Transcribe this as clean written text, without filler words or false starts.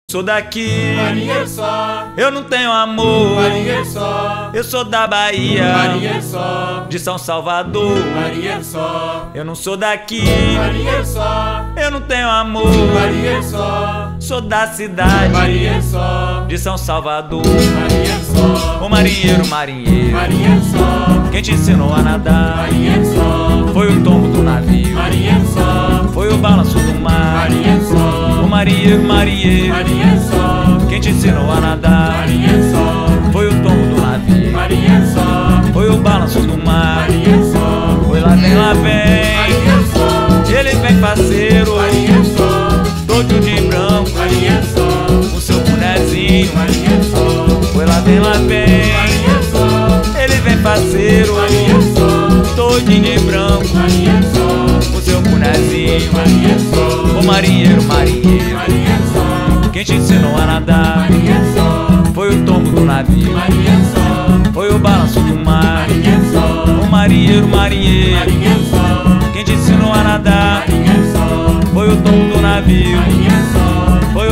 Sou daqui, marinheiro só. Eu não tenho amor, Marinheiro só. Eu sou da Bahia, Marinheiro só. de São Salvador. Marinheiro só. Eu não sou daqui, Marinheiro só. Eu não tenho amor, Marinheiro só. Sou da cidade, Marinheiro só. de São Salvador. Marinheiro só. O marinheiro, marinheiro, Marinheiro só. quem te ensinou a nadar? Marinheiro só. Foi o tombo do navio, Marinheiro só. foi o balanço do mar. Marinheiro só. O marinheiro, marinheiro, Marinheiro só. quem te ensinou a nadar? Marinheiro só. Foi o tombo do navio, Marinheiro só. foi o balanço do mar. Marinheiro só. Foi lá vem, lá vem, Marinheiro só. ele vem parceiro, Marinheiro só. todo de branco, Marinheiro só. com seu bonezinho. Marinheiro só. Foi lá vem, Marinheiro só. ele vem parceiro, Marinheiro só. todo de branco, Marinheiro só. com seu bonezinho. Marinheiro só. O marinheiro, marinheiro, Marinheiro só. quem te ensinou a nadar? Marinheiro só. Foi o tombo do navio, Marinheiro só. foi o balanço do mar. Marinheiro só. O marinheiro, marinheiro, Marinheiro só. quem te ensinou a nadar? Marinheiro só. Foi o tombo do navio, Marinheiro só. foi